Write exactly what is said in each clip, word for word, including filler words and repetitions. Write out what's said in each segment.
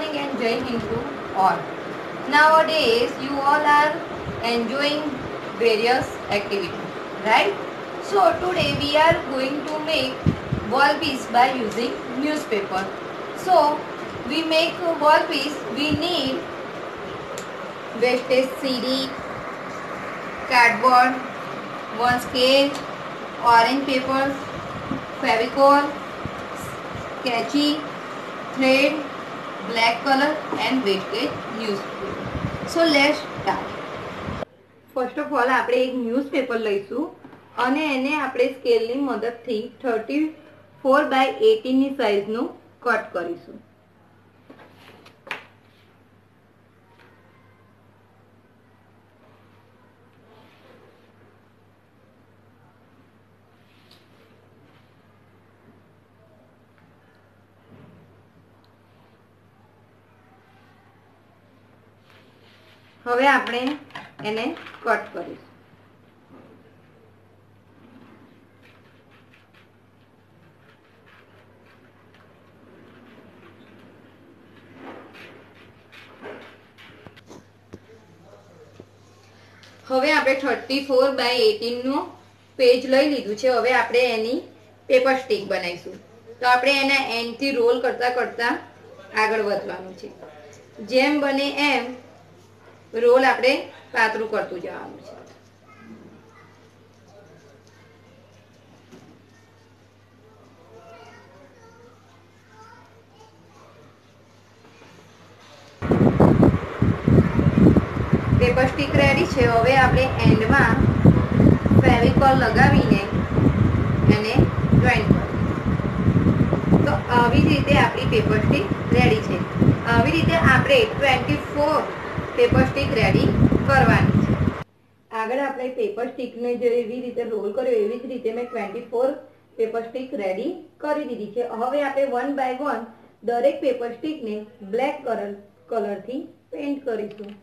morning and Jai Hind to all. Nowadays, you all are enjoying various activities, right? So today we are going to make wall piece by using newspaper. So we make a wall piece. We need wastage C D, cardboard, one scale, orange papers, Fevicol, sketchy, thread, black color and wastage newspaper. So let's start. First of all આપણે એક newspaper લઈશું અને એને આપણે સ્કેલની મદદથી thirty four by એટીનની સાઇઝનું કટ કરીશું. હવે આપણે એને કટ કરીશું. હવે આપણે થર્ટી ફોર બાય એટીનનું પેજ લઈ લીધું છે. હવે આપણે એની પેપર સ્ટીક બનાવીશું. તો આપણે એના એન્ડથી રોલ કરતા કરતા આગળ વધવાનું છે. જેમ બને એમ રોલ આપણે પાતળું કરતું જવાનું છે. પેપર સ્ટીક રેડી છે. હવે આપણે એન્ડમાં ફેવિકોલ લગાવીને એને જોઈન કરીશું. તો આવી રીતે આપણી પેપર સ્ટીક રેડી છે. આવી રીતે આપણે twenty four paper stick ready કરવાની છે. આગળ આપણે પેપર સ્ટીકને જેવી રીતે રોલ કર્યો એવી જ રીતે મેં twenty four paper stick ready કરી દીધી છે. હવે આપણે વન બાય વન દરેક પેપર સ્ટીકને બ્લેક કલર કલરથી પેઇન્ટ કરીશું.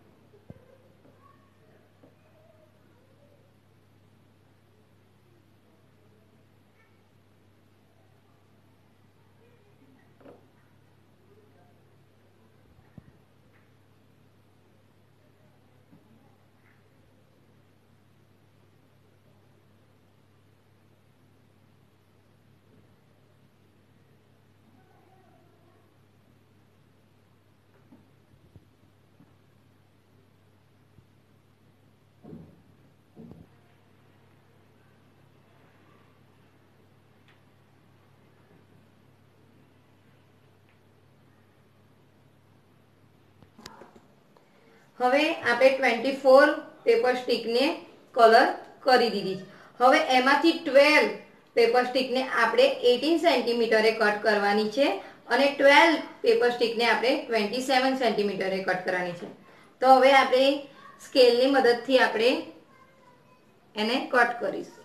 હવે આપણે ટ્વેન્ટી ફોર પેપર સ્ટીકને કલર કરી દીધી છે. હવે એમાંથી ટ્વેલ્વ પેપર સ્ટીકને આપણે એટીન સેન્ટીમીટરે કટ કરવાની છે અને ટ્વેલ્વ પેપર સ્ટીકને આપણે ટ્વેન્ટી સેવન સેન્ટીમીટરે કટ કરવાની છે. તો હવે આપણે સ્કેલની મદદથી આપણે એને કટ કરીશું.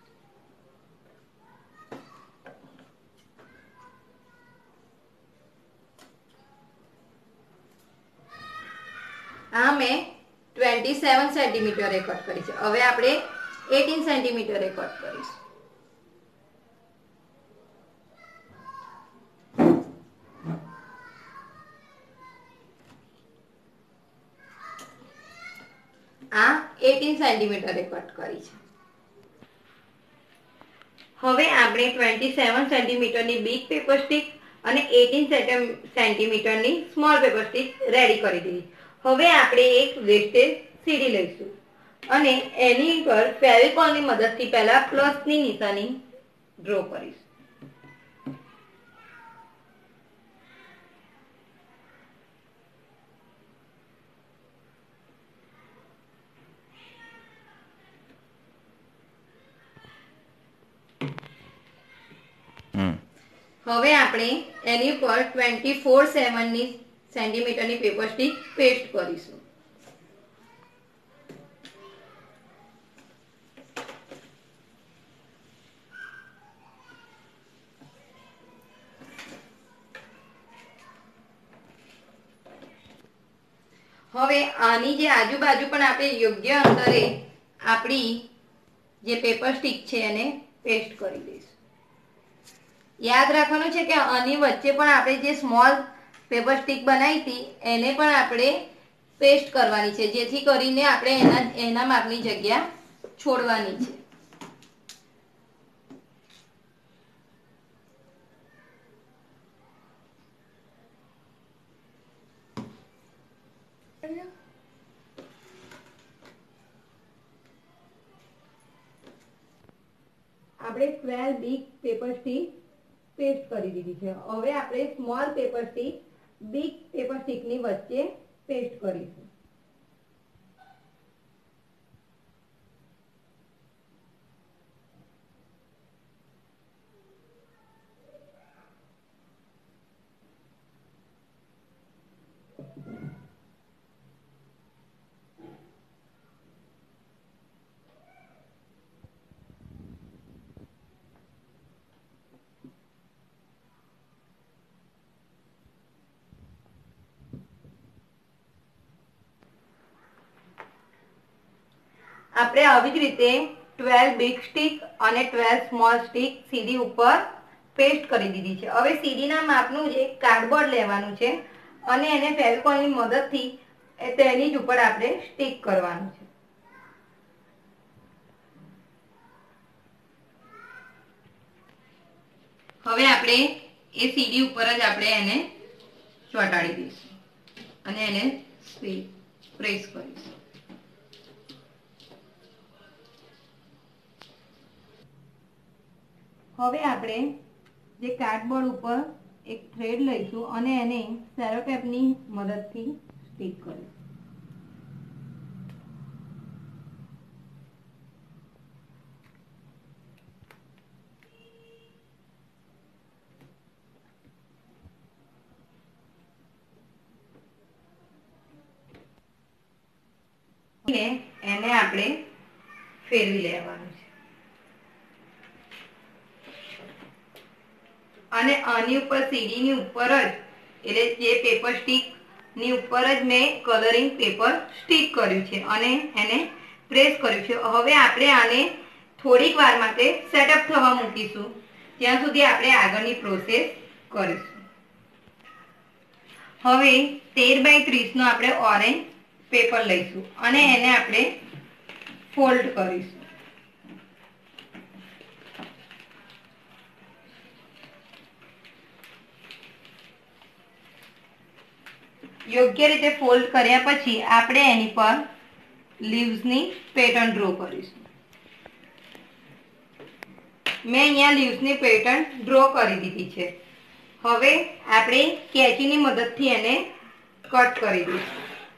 આ મેં ટ્વેન્ટી સેવન સેન્ટીમીટરે કટ કરી છે. હવે આપણે એટીન સેન્ટીમીટરે કટ કરીશું. આ એટીન સેન્ટીમીટરે કટ કરી છે. હવે આપણે ટ્વેન્ટી સેવન સેન્ટીમીટરની બિગ પેપર સ્ટીક અને એટીન સેન્ટીમીટરની સ્મોલ પેપર સ્ટીક રેડી કરી દીધી. હવે આપણે એક વેસ્ટેજ સીડી લઈશું અને એની પર ફેવિકોલની મદદથી પહેલા પ્લસની નિશાની ડ્રો કરીશું. હવે આપણે એની પર ટ્વેન્ટી ફોર સેવનની સેન્ટીમીટરની પેપર સ્ટીક પેસ્ટ કરીશું. હવે આની જે આજુબાજુ પણ આપણે યોગ્ય અંતરે આપણી જે પેપર સ્ટીક છે એને પેસ્ટ કરી દઈશું. યાદ રાખવાનું છે કે આની વચ્ચે પણ આપણે જે સ્મોલ પેપર સ્ટીક બનાવી હતી એને પણ આપણે પેસ્ટ કરવાની છે, જેથી કરીને આપણે એના એના માપની જગ્યા છોડવાની છે. આપણે twelve big paper stick paste કરી દીધી છે. હવે આપણે small paper stick big paper સ્ટીકની વચ્ચે પેસ્ટ કરીશું. આપણે આવી જ રીતે ટ્વેલ્વ બિગ સ્ટીક અને ટ્વેલ્વ સ્મોલ સ્ટીક સીડી ઉપર પેસ્ટ કરી દીધી છે. હવે સીડીના માપનું જ એક કાર્ડબોર્ડ લેવાનું છે અને એને ફેવિકોલની મદદથી તેની જ ઉપર આપણે સ્ટીક કરવાનું છે. હવે આપણે એ સીડી ઉપર જ આપણે એને ચોંટાડી દઈશું અને એને પ્રેસ કરીશું. હવે આપણે જે કાર્ડબોર્ડ ઉપર એક થ્રેડ લઈશું અને એને સેલોટેપની મદદથી સ્ટીક કરીશું. એને આપણે ફેરવી લેવાનું છે અને આની ઉપર સીડીની ઉપર જ એટલે જે પેપર સ્ટીક ની ઉપર જ મેં કલરિંગ પેપર સ્ટીક કર્યું છે અને એને પ્રેસ કર્યું છે. હવે આપણે આને થોડીક વાર માટે સેટઅપ થવા મૂકીશું, ત્યાં સુધી આપણે આગળની પ્રોસેસ કરીશું. હવે તેર બાય ત્રીસ નો આપણે ઓરેન્જ પેપર લઈશું અને એને આપણે ફોલ્ડ કરીશું. યોગ્ય રીતે ફોલ્ડ કર્યા પછી આપણે એની પર લીવ્સની પેટર્ન ડ્રો કરીશું. મેં અહીંયા લીવ્સની પેટર્ન ડ્રો કરી દીધી છે. હવે આપણે કેચીની મદદથી એને કટ કરી દઈશું.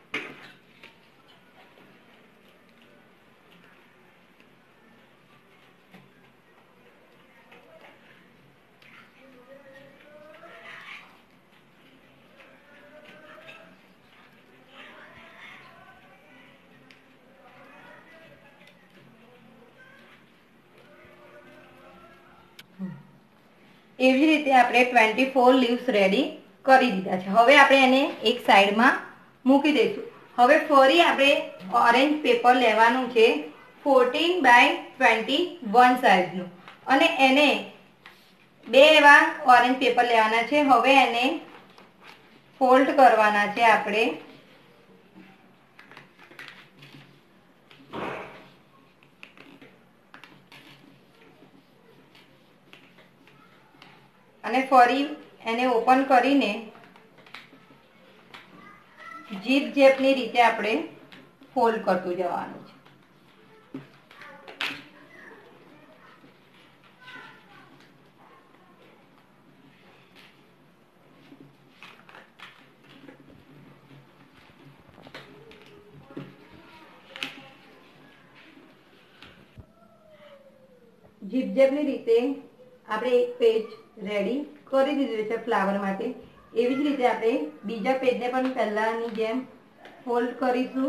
એવી રીતે આપણે ટ્વેન્ટી ફોર લીવ્સ રેડી કરી દીધા છે. હવે આપણે એને એક સાઈડમાં મૂકી દઈશું. હવે ફરી આપણે ઓરેન્જ પેપર લેવાનું છે ફોર્ટીન બાય ટ્વેન્ટી વન સાઇઝનું અને એને બે એવા ઓરેન્જ પેપર લેવાના છે. હવે એને ફોલ્ડ કરવાના છે આપણે અને ફરી એને ઓપન કરીને જીપ જેપની રીતે આપણે ફોલ્ડ કરતું જવાનું છે. જીપ જેપની રીતે આપણે એક પેજ રેડી કરી દીધું છે ફ્લાવર માટે. એવી જ રીતે આપણે બીજા પેજને પણ પહેલાની જેમ ફોલ્ડ કરીશું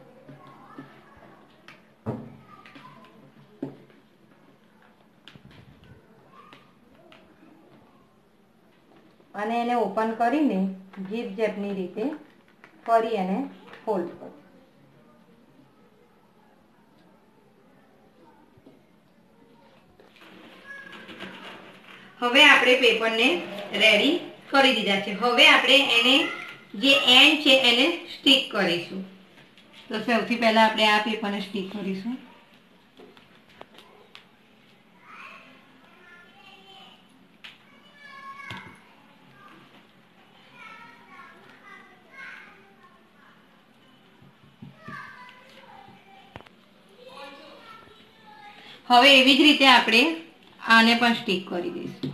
અને એને ઓપન કરીને જીપ જેપની રીતે ફરી એને ફોલ્ડ કરીશું. હવે આપણે પેપરને રેડી કરી દીધા છે. હવે આપણે એને જે એન્ડ છે એને સ્ટીક કરીશું. તો સૌથી પહેલા આપણે આ પેપરને સ્ટીક કરીશું. હવે એવી જ રીતે આપણે આને પણ સ્ટીક કરી દઈશું.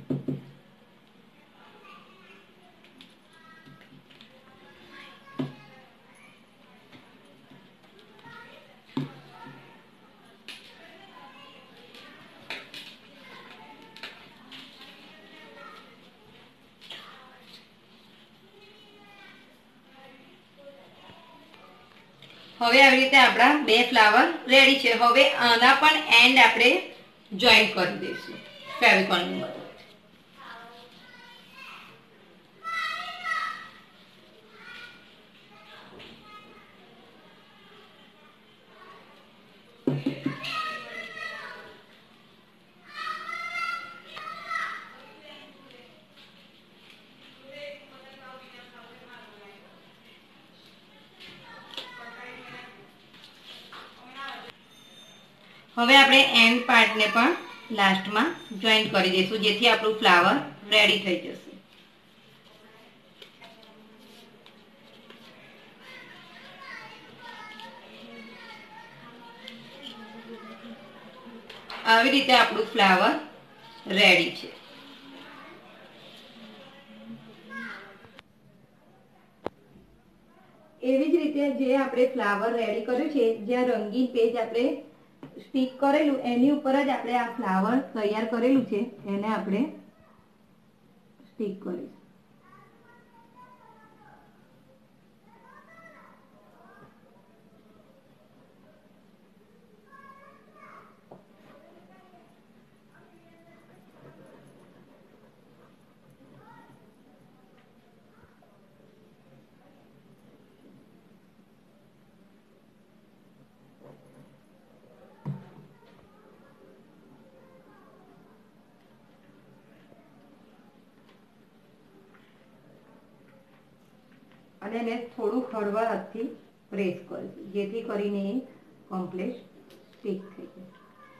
હવે આવી રીતે આપણા બે ફ્લાવર રેડી છે. હવે આના પણ એન્ડ આપણે જોઈન્ટ કરી દઈશું ફેવિકોલની મદદથી. હવે આપણે એન્ડ પાર્ટને પણ લાસ્ટમાં જોઈન્ટ કરી દઈશું, જેથી આપણું ફ્લાવર રેડી થઈ જશે. આવી રીતે આપણું ફ્લાવર રેડી છે. એવી જ રીતે જે આપણે ફ્લાવર રેડી કર્યું છે, જ્યાં રંગીન પેજ આપણે સ્ટીક કરેલું એની ઉપર જ આપણે આ ફ્લાવર તૈયાર કરેલું છે એને આપણે સ્ટીક કરીશું. અને એને થોડું હળવા હાથથી પ્રેસ કરીશું, જેથી કરીને એ કમ્પ્લીટ સ્ટીક થઈ જાય.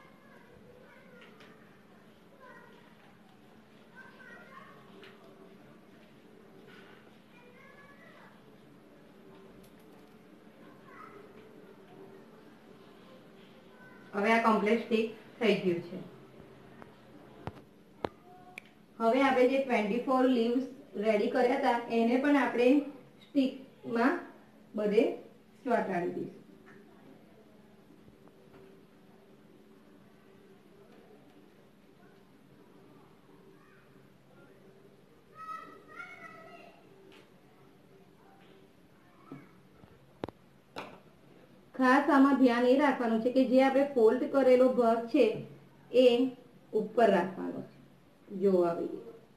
હવે આ કમ્પ્લીટ સ્ટીક થઈ ગયું છે. હવે આપણે જે ટ્વેન્ટી ફોર લીવ્સ રેડી કર્યા હતા એને પણ આપણે સ્ટીકમાં બધે ચોંટાડી દઈશું. ખાસ આમાં ધ્યાન એ રાખવાનું છે કે જે આપણે ફોલ્ડ કરેલો ભાગ છે એ ઉપર રાખવાનો છે. જો આવી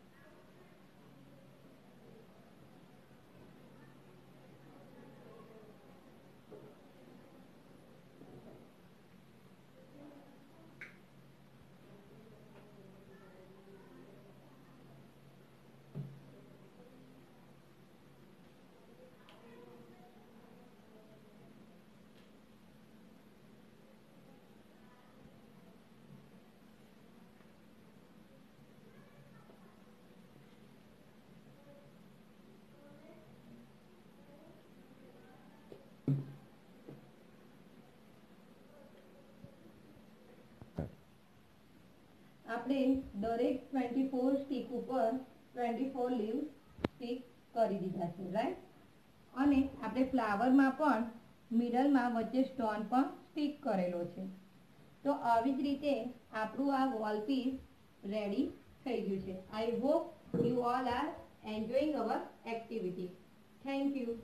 આપણે દરેક ટ્વેન્ટી ફોર સ્ટીક ઉપર ટ્વેન્ટી ફોર લીવ સ્ટીક કરી દીધા છે, રાઈટ. અને આપણે ફ્લાવરમાં પણ મિડલમાં વચ્ચે સ્ટોન પણ સ્ટીક કરેલો છે. તો આવી જ રીતે આપણું આ વોલ પીસ રેડી થઈ ગયું છે. I hope you all are enjoying our activity. Thank you.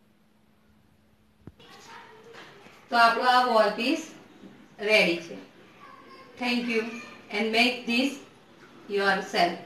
તો આપણું આ વોલ પીસ રેડી છે. Thank you. And make this yourself.